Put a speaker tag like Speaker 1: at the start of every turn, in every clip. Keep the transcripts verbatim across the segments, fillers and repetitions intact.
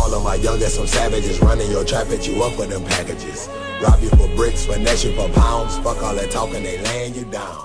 Speaker 1: All of my youngest, some savages running your trap, at you up for them packages. Rob you for bricks, finesse you for pounds. Fuck all that talking, they laying you down.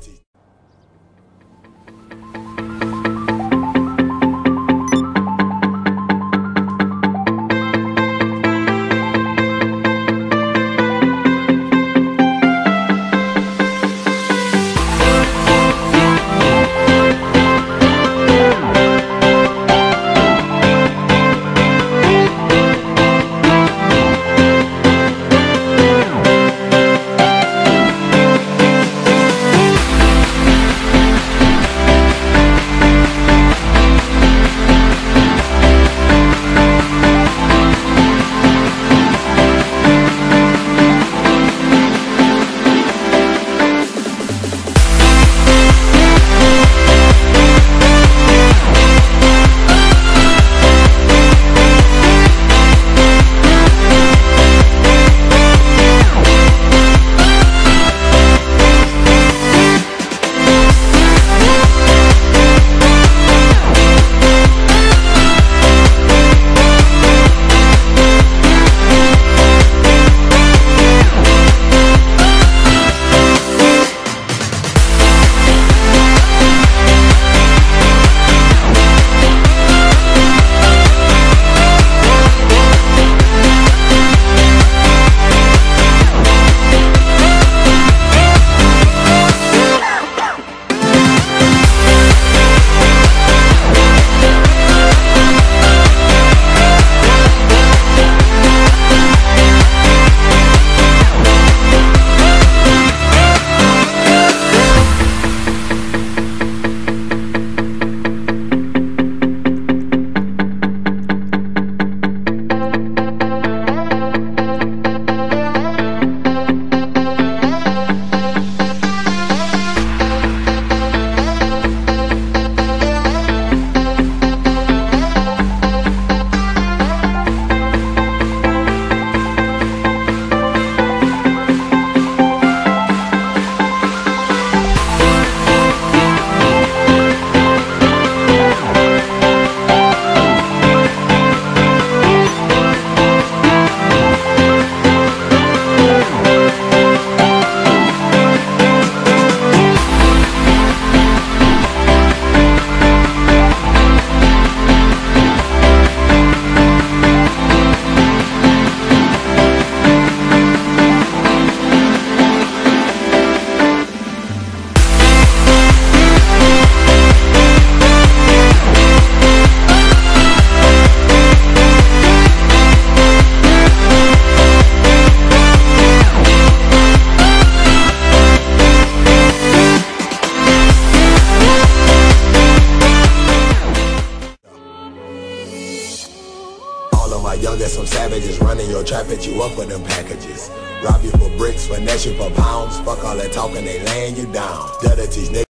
Speaker 1: My youngest, some savages running your trap, at you up for them packages. Rob you for bricks, finesse you for pounds. Fuck all that talking, they laying you down. Dirty nigga.